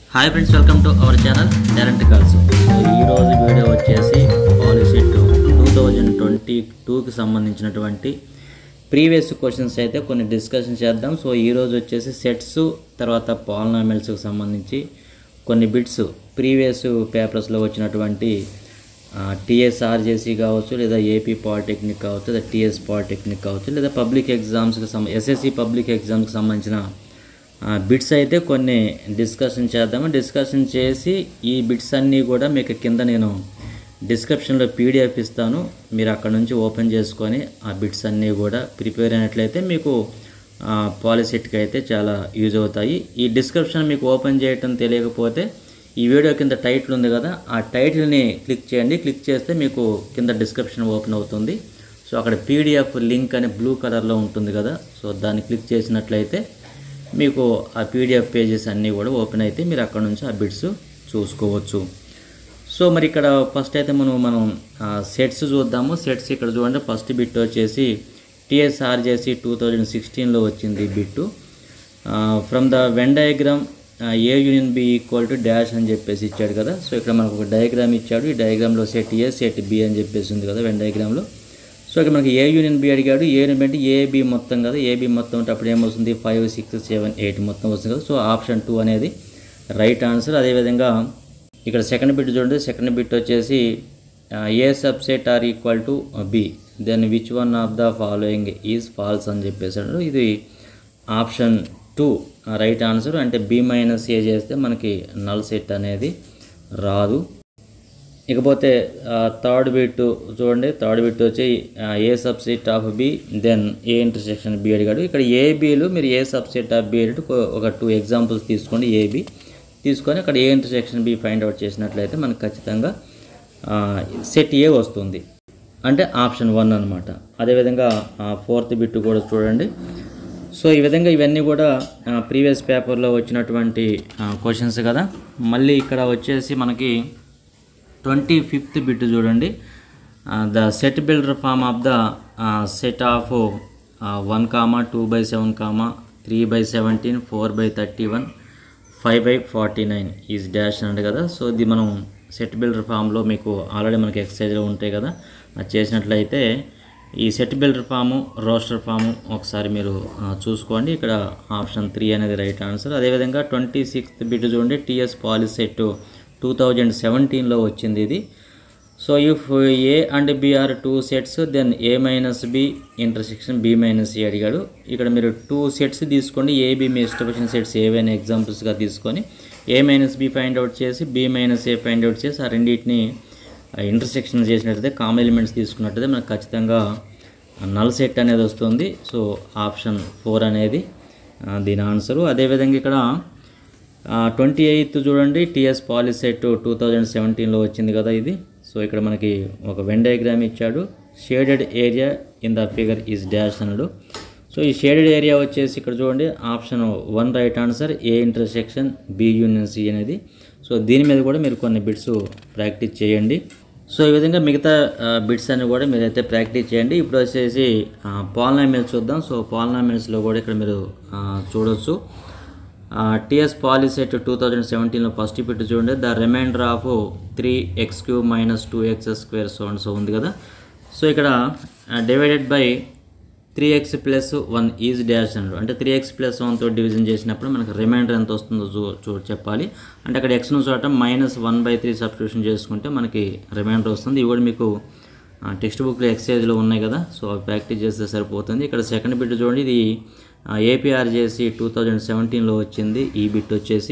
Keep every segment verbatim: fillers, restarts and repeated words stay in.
Hi friends, welcome to our channel talent calls. So ఈరోజు video వచ్చేసి POLYCET two thousand twenty టూకి సంబంధించినటువంటి previous questions అయితే కొన్ని డిస్కషన్ చేద్దాం. సో ఈరోజు వచ్చేసి సెట్స్ తర్వాత పాలినామియల్స్కి సంబంధించి కొన్ని బిట్స్ ప్రీవియస్ పేపర్స్లో వచ్చినటువంటి టీఎస్ఆర్జేసీ కావచ్చు, లేదా ఏపీ పాలిటెక్నిక్ కావచ్చు, లేదా టీఎస్ పాలిటెక్నిక్ కావచ్చు, లేదా పబ్లిక్ ఎగ్జామ్స్కి సంబంధ ఎస్ఎస్సి పబ్లిక్ ఎగ్జామ్స్కి సంబంధించిన బిట్స్ అయితే కొన్ని డిస్కషన్ చేద్దాము. డిస్కషన్ చేసి ఈ బిట్స్ అన్నీ కూడా మీకు కింద నేను డిస్క్రిప్షన్లో పీడిఎఫ్ ఇస్తాను. మీరు అక్కడ నుంచి ఓపెన్ చేసుకొని ఆ బిట్స్ అన్నీ కూడా ప్రిపేర్ అయినట్లయితే మీకు పాలిసెట్కి అయితే చాలా యూజ్ అవుతాయి. ఈ డిస్క్రిప్షన్ మీకు ఓపెన్ చేయటం తెలియకపోతే ఈ వీడియో కింద టైటిల్ ఉంది కదా, ఆ టైటిల్ని క్లిక్ చేయండి. క్లిక్ చేస్తే మీకు కింద డిస్క్రిప్షన్ ఓపెన్ అవుతుంది. సో అక్కడ పీడిఎఫ్ లింక్ అని బ్లూ కలర్లో ఉంటుంది కదా, సో దాన్ని క్లిక్ చేసినట్లయితే మీకు ఆ పీడిఎఫ్ పేజెస్ అన్నీ కూడా ఓపెన్ అయితే మీరు అక్కడ నుంచి ఆ బిట్స్ చూసుకోవచ్చు. సో మరి ఇక్కడ ఫస్ట్ అయితే మనం మనం సెట్స్ చూద్దాము. సెట్స్ ఇక్కడ చూడండి, ఫస్ట్ బిట్ వచ్చేసి టీఎస్ఆర్జేసీ టూ థౌజండ్ సిక్స్టీన్లో వచ్చింది ఈ bit. From the Venn diagram A union B equal to dash అని చెప్పేసి ఇచ్చాడు కదా. సో ఇక్కడ మనకు ఒక డయాగ్రామ్ ఇచ్చాడు. ఈ డయాగ్రామ్లో సెట్ ఏ సెట్ బి అని చెప్పేసి ఉంది కదా వెన్ డయాగ్రామ్లో. సో ఇక్కడ మనకి ఏ యూనియన్ బి అడిగాడు. ఏ యూనియన్ బి అంటే ఏబి మొత్తం కదా. ఏబి మొత్తం అంటే అప్పుడు ఏమొస్తుంది, ఫైవ్ సిక్స్ సెవెన్ ఎయిట్ మొత్తం వస్తుంది కదా. సో ఆప్షన్ టూ అనేది రైట్ ఆన్సర్. అదేవిధంగా ఇక్కడ సెకండ్ బిట్ చూడండి. సెకండ్ బిట్ వచ్చేసి A subset or equal to B, then which one of the following is false అని చెప్పేసాడు. ఇది ఆప్షన్ టూ రైట్ ఆన్సర్. అంటే బి మైనస్ ఏ చేస్తే మనకి నల్ సెట్ అనేది రాదు. ఇకపోతే థర్డ్ బిట్ చూడండి. థర్డ్ బిట్ వచ్చి A subset of B then A intersection B అడిగాడు. ఇక్కడ ఏబీలు మీరు ఏ సబ్సెట్ ఆఫ్ బి అంటే ఒక టూ ఎగ్జాంపుల్స్ తీసుకోండి. ఏబి తీసుకొని అక్కడ A intersection B find out చేసినట్లయితే మనకు ఖచ్చితంగా సెట్ ఏ వస్తుంది, అంటే ఆప్షన్ వన్ అనమాట. అదేవిధంగా ఫోర్త్ బిట్ కూడా చూడండి. సో ఈ విధంగా ఇవన్నీ కూడా ప్రీవియస్ పేపర్లో వచ్చినటువంటి క్వశ్చన్స్ కదా. మళ్ళీ ఇక్కడ వచ్చేసి మనకి ట్వంటీ ఫిఫ్త్ బిట్ చూడండి. The set builder form of the set of one comma two by seven comma three by seventeen four by thirty one five by forty nine is dash అండి కదా. So ఇది మనం set builder ఫామ్లో మీకు already మనకి ఎక్సర్సైజ్లో ఉంటాయి కదా, అది చేసినట్లయితే ఈ set builder form roster form ఒకసారి మీరు చూసుకోండి. ఇక్కడ ఆప్షన్ త్రీ అనేది రైట్ ఆన్సర్. అదేవిధంగా ట్వంటీ సిక్స్త్ బిట్ చూడండి. టీఎస్ పాలిసెట్ టూ థౌజండ్ సెవెంటీన్లో వచ్చింది ఇది. So if A and B are two sets then A minus B intersection B minus A అడిగాడు. ఇక్కడ మీరు టూ సెట్స్ తీసుకోండి. ఏబి మీ ఇష్టపడిన సెట్స్ ఏవైనా ఎగ్జాంపుల్స్గా తీసుకొని A minus B find out చేసి B minus A find out చేసి ఆ రెండింటిని ఇంటర్సెక్షన్ చేసినట్టయితే కామన్ ఎలిమెంట్స్ తీసుకున్నట్టయితే మనకు ఖచ్చితంగా నల్ సెట్ అనేది వస్తుంది. సో ఆప్షన్ ఫోర్ అనేది దీని ఆన్సరు. అదేవిధంగా ఇక్కడ ట్వంటీ ఎయిత్ చూడండి. టీఎస్ పాలిసెట్ టూ థౌజండ్ సెవెంటీన్లో వచ్చింది కదా ఇది. సో ఇక్కడ మనకి ఒక వెన్ డయాగ్రామ్ ఇచ్చాడు. Shaded area in the figure is dash అన్నాడు. సో ఈ షేడెడ్ ఏరియా వచ్చేసి ఇక్కడ చూడండి option one right answer. A intersection B union C అనేది. సో దీని మీద కూడా మీరు కొన్ని బిట్స్ ప్రాక్టీస్ చేయండి. సో ఈ విధంగా మిగతా బిట్స్ అన్ని కూడా మీరైతే ప్రాక్టీస్ చేయండి. ఇప్పుడు వచ్చేసి పాలినామియల్స్ చూద్దాం. సో పాలినామియల్స్లో కూడా ఇక్కడ మీరు చూడవచ్చు. టీఎస్ పాలిసెట్ టూ థౌజండ్ సెవెంటీన్లో ఫస్ట్ బిట్ చూడండి. The remainder of three X cube minus two X square so and so ఉంది కదా. సో ఇక్కడ divided by three X plus one is dash అన్నాడు. అంటే త్రీ ఎక్స్ ప్లస్ వన్తో division చేసినప్పుడు మనకు రిమైండర్ ఎంత వస్తుందో చూ చూ చెప్పాలి. అంటే అక్కడ ఎక్స్ను చోట minus one by three substitution చేసుకుంటే మనకి రిమైండర్ వస్తుంది. ఇవి కూడా మీకు టెక్స్ట్ బుక్లో ఎక్సైజ్లో ఉన్నాయి కదా, సో అవి ప్రాక్టీస్ చేస్తే సరిపోతుంది. ఇక్కడ సెకండ్ బిట్ చూడండి. ఇది ఏపీఆర్జేసి టూ థౌజండ్ సెవెంటీన్లో వచ్చింది. ఈ బిట్ వచ్చేసి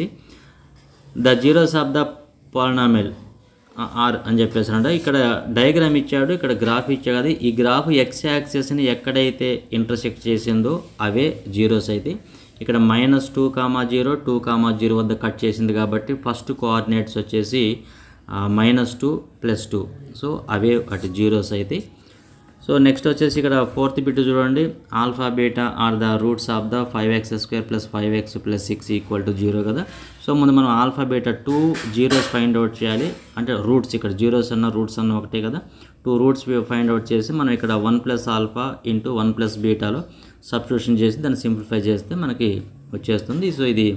the zeros of the polynomial are అని చెప్పేసి అంటే ఇక్కడ డయాగ్రామ్ ఇచ్చాడు, ఇక్కడ గ్రాఫ్ ఇచ్చాడు కదా. ఈ గ్రాఫ్ ఎక్స్ యాక్సెస్ని ఎక్కడైతే ఇంటర్సెక్ట్ చేసిందో అవే జీరోస్ అయితే. ఇక్కడ minus two comma zero two comma zero వద్ద కట్ చేసింది కాబట్టి ఫస్ట్ కోఆర్డినేట్స్ వచ్చేసి minus two plus two. So అవే అటు జీరోస్ అయితే. సో నెక్స్ట్ వచ్చేసి ఇక్కడ ఫోర్త్ బిట్ చూడండి. Alpha beta are the roots of the five X square plus five X plus six equal to zero కదా. సో ముందు మనం alpha beta two zeros find out చేయాలి. అంటే రూట్స్ ఇక్కడ జీరోస్ అన్న రూట్స్ అన్న ఒకటే కదా. టూ రూట్స్ ఫైండ్ అవుట్ చేసి మనం ఇక్కడ one plus alpha into one plus బీటాలో సబ్స్టిట్యూషన్ చేసి దాన్ని సింప్లిఫై చేస్తే మనకి వచ్చేస్తుంది. సో ఇది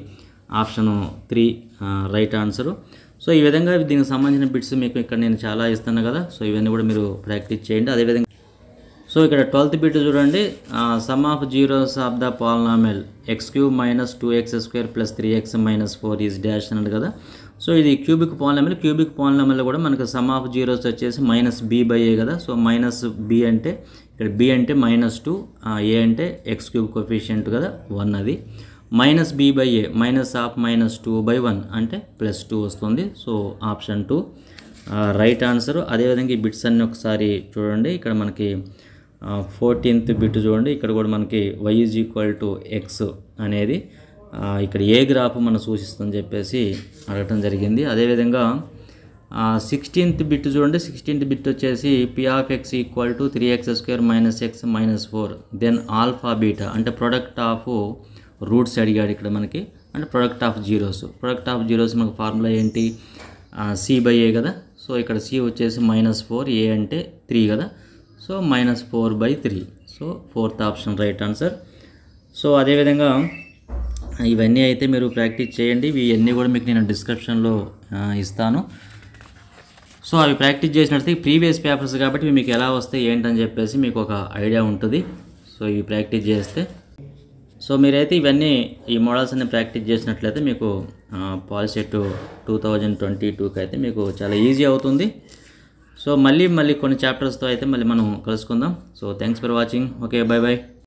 option three right answer. So ఈ విధంగా దీనికి సంబంధించిన బిట్స్ మీకు ఇక్కడ నేను చాలా ఇస్తాను కదా, సో ఇవన్నీ కూడా మీరు ప్రాక్టీస్ చేయండి. అదేవిధంగా సో ఇక్కడ ట్వెల్త్ బిట్ చూడండి, sum of zeros of the polynomial x cube minus two X square plus three x minus four is dash అన్నాడు కదా. సో ఇది క్యూబిక్ పాలినామియల్. క్యూబిక్ పాలినామియల్ కూడా మనకు సమ్ ఆఫ్ జీరోస్ వచ్చేసి మైనస్ బీ బై ఏ కదా. So minus B అంటే ఇక్కడ B అంటే మైనస్ టూ, ఏ అంటే ఎక్స్ క్యూబ్ కోఫిషియంట్ కదా వన్, అది minus b by a minus of minus two by one అంటే ప్లస్ టూ వస్తుంది. So option two right answer. అదేవిధంగా ఈ బిట్స్ అన్ని ఒకసారి చూడండి. ఇక్కడ మనకి ఫోర్టీన్త్ బిట్ చూడండి, ఇక్కడ కూడా మనకి y is equal to x అనేది ఇక్కడ ఏ గ్రాఫ్ మనం సూచిస్తుందని చెప్పేసి అడగటం జరిగింది. అదేవిధంగా సిక్స్టీన్త్ బిట్ చూడండి, సిక్స్టీన్త్ బిట్ వచ్చేసి p of x equal to three x square minus x minus four then alpha beta అంటే ప్రొడక్ట్ ఆఫ్ రూట్స్ అడిగాడు ఇక్కడ మనకి, అంటే product of zeros. Product of zeros మనకు ఫార్ములా ఏంటి, సి బై ఏ కదా. సో ఇక్కడ సి వచ్చేసి మైనస్ ఫోర్, ఏ అంటే త్రీ కదా. So minus four by three. So fourth option right answer. So అదేవిధంగా ఇవన్నీ అయితే మీరు ప్రాక్టీస్ చేయండి. ఇవన్నీ కూడా మీకు నేను డిస్క్రిప్షన్లో ఇస్తాను. సో అవి ప్రాక్టీస్ చేసినట్లయితే ప్రీవియస్ పేపర్స్ కాబట్టి మీకు ఎలా వస్తాయి ఏంటని చెప్పేసి మీకు ఒక ఐడియా ఉంటుంది. సో ఇవి ప్రాక్టీస్ చేస్తే సో మీరైతే ఇవన్నీ ఈ మోడల్స్ అన్ని ప్రాక్టీస్ చేసినట్లయితే మీకు పాలిసెట్ టూ థౌజండ్ ట్వంటీ టూకి అయితే మీకు చాలా ఈజీ అవుతుంది. సో మళ్ళీ మళ్ళీ కొన్ని చాప్టర్స్తో అయితే మళ్ళీ మనం కలుసుకుందాం. So thanks for watching. Okay, bye by.